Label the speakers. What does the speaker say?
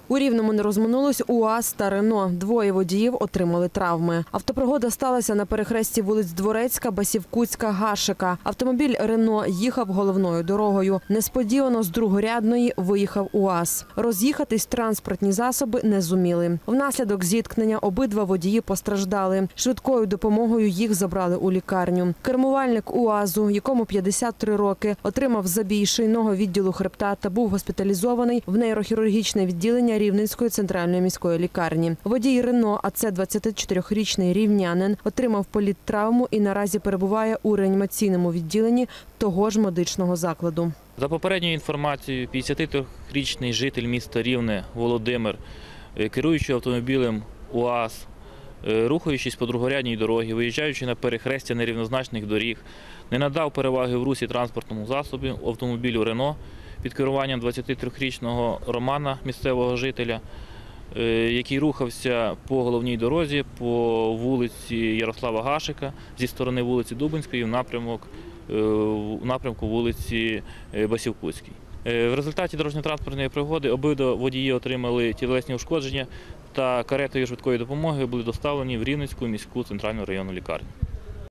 Speaker 1: У Рівному не розминулись УАЗ та Рено. Двоє водіїв отримали травми. Автопригода сталася на перехресті вулиць Дворецька, Басівкутська, Гашика. Автомобіль Рено їхав головною дорогою. Несподівано з другорядної виїхав УАЗ. Роз'їхатись транспортні засоби не зуміли. Внаслідок зіткнення обидва водії постраждали. Швидкою допомогою їх забрали у лікарню. Кермувальник УАЗу, якому 53 роки, отримав забій шийного відділу хребта та був госпіталізований в нейрохірургічне відділення Рівненської центральної міської лікарні. Водій Рено, а це 24-річний рівнянин, отримав політтравму і наразі перебуває у реанімаційному відділенні того ж медичного закладу.
Speaker 2: За попередньою інформацією, 53-річний житель міста Рівне Володимир, керуючи автомобілем УАЗ, рухаючись по другорядній дорогі, виїжджаючи на перехрестя нерівнозначних доріг, не надав переваги в русі транспортному засобі автомобілю Рено під керуванням 23-річного Романа, місцевого жителя, який рухався по головній дорозі по вулиці Ярослава Гашика зі сторони вулиці Дубинської в напрямку вулиці Басівкутській. В результаті дорожньо-транспортної пригоди обидва водії отримали тілесні ушкодження та каретою швидкої допомоги були доставлені в Рівненську міську центральну районну лікарню.